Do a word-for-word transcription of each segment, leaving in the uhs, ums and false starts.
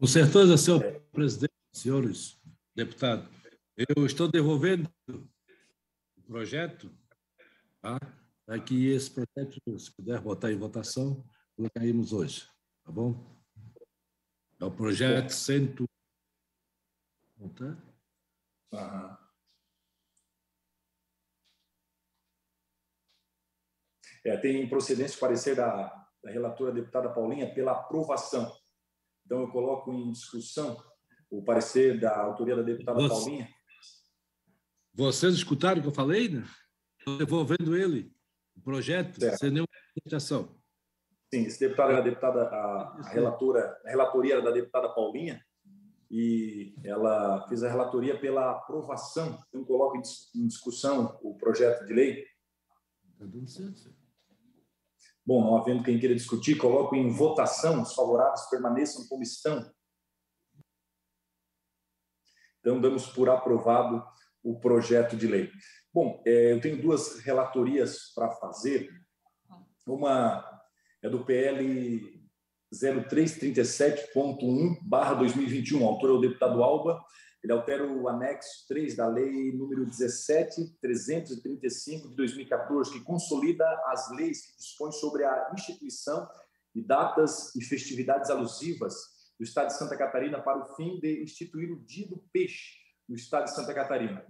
Com certeza, senhor presidente, senhores deputados, eu estou devolvendo o projeto, tá? Para que esse projeto, se puder botar em votação, colocaremos hoje, tá bom? É o projeto cento... Tá? Uhum. É, tem procedência de parecer da, da relatora deputada Paulinha pela aprovação. Então, eu coloco em discussão o parecer da autoria da deputada Você, Paulinha. Vocês escutaram o que eu falei, né? Estou devolvendo ele, o projeto, certo. sem nenhuma limitação. Sim, esse deputado era a deputada, a, a relatora, a relatoria era da deputada Paulinha, e ela fez a relatoria pela aprovação. Então, coloco em discussão o projeto de lei. Está dando certo. Bom, não havendo quem queira discutir, coloco em votação. Os favoráveis permaneçam como estão. Então, damos por aprovado o projeto de lei. Bom, é, eu tenho duas relatorias para fazer. Uma é do P L zero três trinta e sete ponto um barra dois mil e vinte e um. O autor é o deputado Alba. Ele altera o anexo três da lei número dezessete mil trezentos e trinta e cinco de dois mil e quatorze, que consolida as leis que dispõem sobre a instituição de datas e festividades alusivas do Estado de Santa Catarina para o fim de instituir o Dia do Peixe no Estado de Santa Catarina.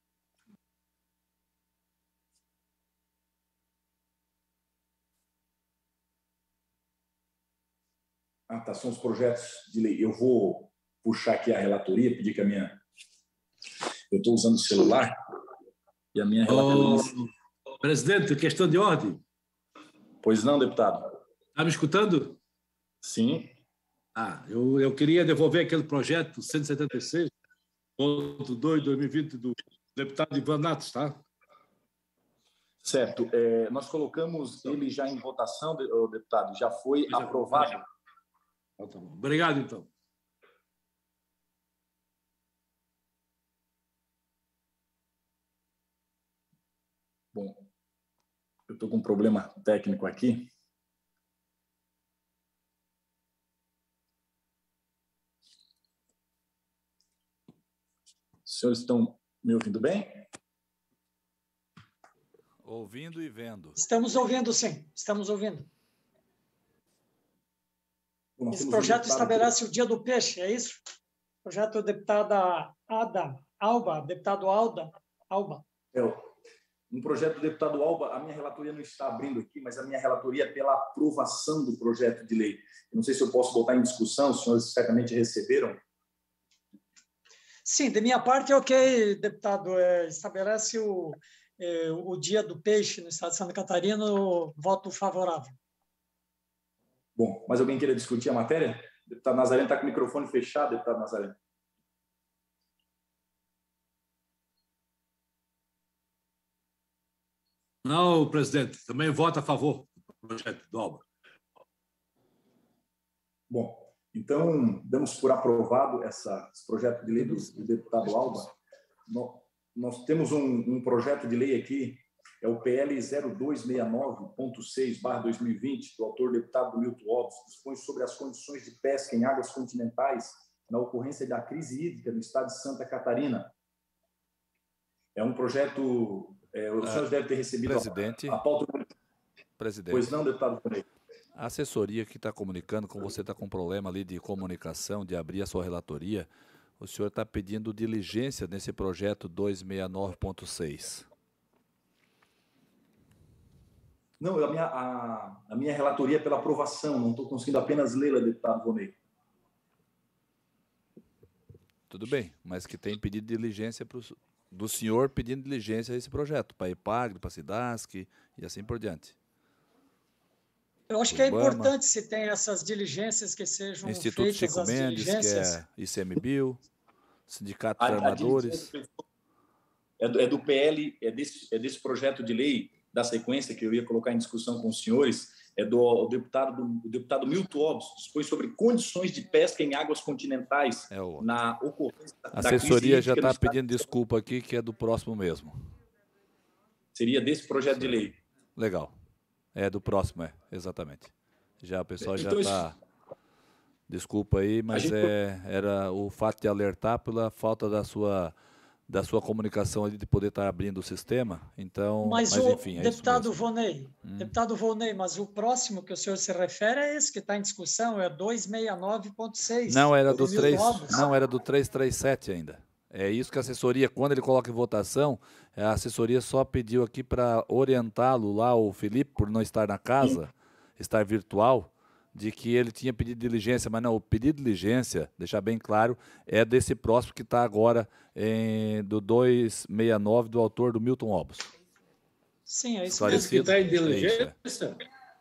Ah, tá, são os projetos de lei. Eu vou puxar aqui a relatoria, pedir que a minha... Eu estou usando o celular e a minha relatoria... Oh, presidente, questão de ordem. Pois não, deputado? Está me escutando? Sim. Ah, eu, eu queria devolver aquele projeto cento e setenta e seis ponto dois de dois mil e vinte do deputado Ivan Natos, tá? Certo. É, nós colocamos ele já em votação, deputado, já foi já aprovado. Já. Tá bom. Obrigado, então. Bom, eu estou com um problema técnico aqui. Os senhores estão me ouvindo bem? Ouvindo e vendo. Estamos ouvindo, sim. Estamos ouvindo. Bom, esse projeto estabelece aqui o Dia do Peixe, é isso? Projeto deputada Ada Alba, deputado Alda Alba. É, um projeto do deputado Alba, a minha relatoria não está abrindo aqui, mas a minha relatoria é pela aprovação do projeto de lei. Eu não sei se eu posso botar em discussão, os senhores certamente receberam. Sim, de minha parte, ok, deputado. É, estabelece o, é, o Dia do Peixe no Estado de Santa Catarina, voto favorável. Bom, mas alguém queira discutir a matéria? O deputado Nazareno está com o microfone fechado, deputado Nazareno. Não, presidente, também voto a favor do projeto do Alba. Bom, então, damos por aprovado essa, esse projeto de lei do, do deputado Alba. Nós, nós temos um, um projeto de lei aqui, é o P L zero dois seis nove ponto seis barra dois mil e vinte, do autor deputado Milton Alves, que dispõe sobre as condições de pesca em águas continentais na ocorrência da crise hídrica no estado de Santa Catarina. É um projeto... É, os senhores devem ter recebido presidente, a, a pauta... Presidente. Pois não, deputado Tonei. A assessoria que está comunicando, como você está com problema ali de comunicação, de abrir a sua relatoria, o senhor está pedindo diligência nesse projeto duzentos e sessenta e nove ponto seis. Não, a minha, a, a minha relatoria é pela aprovação, não estou conseguindo apenas lê-la, deputado Vonei. Tudo bem, mas que tem pedido diligência pro, do senhor pedindo diligência a esse projeto, para a EPAGRE, para a SIDASC e assim por diante. Eu acho que é importante se tem essas diligências que sejam Instituto feitas Chico as Mendes, diligências. que é I C M B I L, Sindicato A, dos Armadores. É do, é do P L, é desse, é desse projeto de lei da sequência que eu ia colocar em discussão com os senhores, é do deputado, do, deputado Milton Alves, dispõe sobre condições de pesca em águas continentais é o... na ocorrência da A assessoria já está pedindo estado... desculpa aqui, que é do próximo mesmo. Seria desse projeto certo. de lei. Legal. É do próximo, é, exatamente. Já o pessoal então, já está Desculpa aí, mas gente... é, era o fato de alertar pela falta da sua, da sua comunicação ali de poder estar abrindo o sistema. Então, mas, mas o enfim, é deputado isso mesmo. Vonei, hum. deputado Vonei, mas o próximo que o senhor se refere é esse que está em discussão, é dois seis nove ponto seis. Não era do três, não era do trezentos e trinta e sete ainda. É isso que a assessoria, quando ele coloca em votação, a assessoria só pediu aqui para orientá-lo lá, o Felipe, por não estar na casa, estar virtual, de que ele tinha pedido diligência, mas não, o pedido de diligência, deixar bem claro, é desse próximo que está agora em, do duzentos e sessenta e nove, do autor do Milton Obos. Sim, é isso mesmo. Que está em diligência? É isso, é.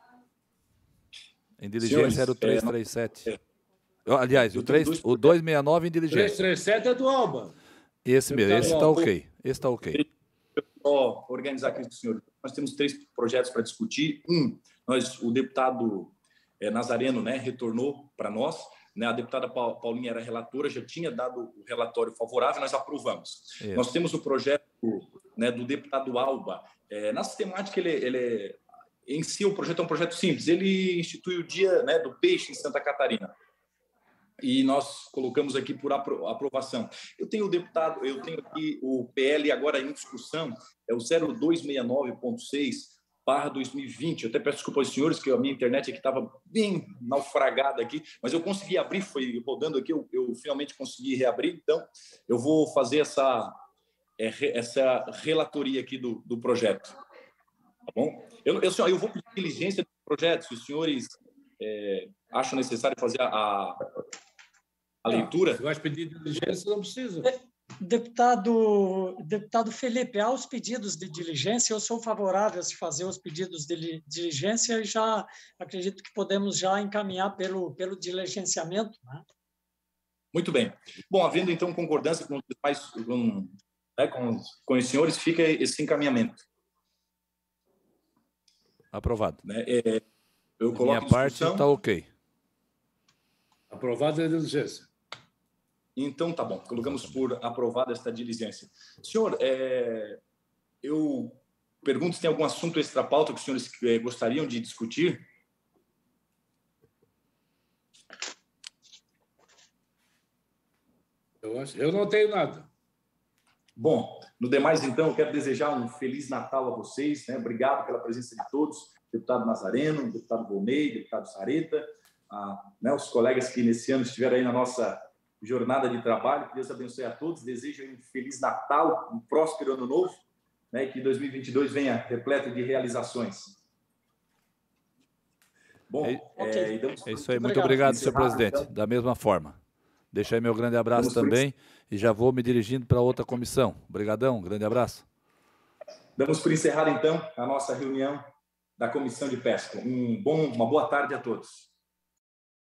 Em diligência Senhores, era o trezentos e trinta e sete. É, não... Aliás, o, três, o duzentos e sessenta e nove em diligência. trezentos e trinta e sete é do Alba. Esse mesmo, esse está ok. Esse está ok. Deixa eu só organizar aqui, senhor. Nós temos três projetos para discutir. Um, nós, o deputado é, Nazareno, né, retornou para nós. Né, a deputada Paulinha era relatora, já tinha dado o relatório favorável, nós aprovamos. Isso. Nós temos o projeto, né, do deputado Alba. É, na sistemática, ele, ele em si, o projeto é um projeto simples. Ele institui o Dia, né, do Peixe em Santa Catarina. E nós colocamos aqui por aprovação. Eu tenho o deputado, eu tenho aqui o P L agora em discussão, é o zero dois seis nove ponto seis barra dois mil e vinte. Eu até peço desculpa aos senhores, que a minha internet aqui estava bem naufragada aqui, mas eu consegui abrir, foi rodando aqui, eu, eu finalmente consegui reabrir, então eu vou fazer essa, essa relatoria aqui do, do projeto. Tá bom? Eu, eu, eu vou pedir diligência do projeto, se os senhores é, acham necessário fazer a, a A leitura? Se vai pedir diligência, não precisa. Deputado, deputado Felipe, aos pedidos de diligência, eu sou favorável a se fazer os pedidos de diligência e já acredito que podemos já encaminhar pelo, pelo diligenciamento. Né? Muito bem. Bom, havendo então concordância com os, demais, com, né, com, com os senhores, fica esse encaminhamento. Aprovado. Né, é, eu coloco minha parte está ok. Aprovado a diligência. Então, tá bom. Colocamos por aprovada esta diligência. Senhor, é, eu pergunto se tem algum assunto extra-pauta que os senhores é, gostariam de discutir. Eu, acho, eu não tenho nada. Bom, no demais, então, eu quero desejar um Feliz Natal a vocês. Né? Obrigado pela presença de todos. Deputado Nazareno, deputado Volney, deputado Sareta, a, né, os colegas que nesse ano estiveram aí na nossa jornada de trabalho. Que Deus abençoe a todos. Desejo um Feliz Natal, um próspero Ano Novo, né, e que dois mil e vinte e dois venha repleto de realizações. Bom, é, é, é isso aí. Muito obrigado, senhor presidente. Então. Da mesma forma. Deixa aí meu grande abraço Damos também e já vou me dirigindo para outra comissão. Obrigadão, grande abraço. Damos por encerrar, então, a nossa reunião da Comissão de Pesca. Um bom, uma boa tarde a todos.